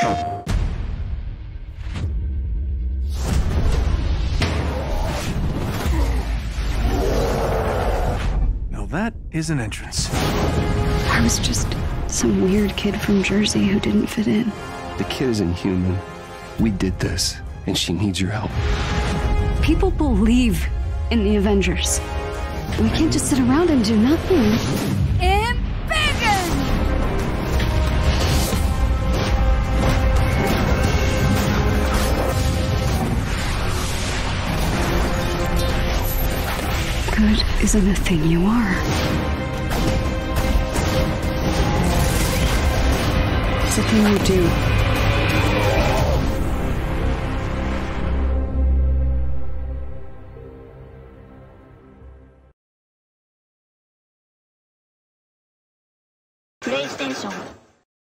Now that is an entrance. I was just some weird kid from Jersey who didn't fit in. The kid isn't human. We did this, and she needs your help. People believe in the Avengers. We can't just sit around and do nothing. Embiggen! Good isn't a thing you are. It's a thing you do. PlayStation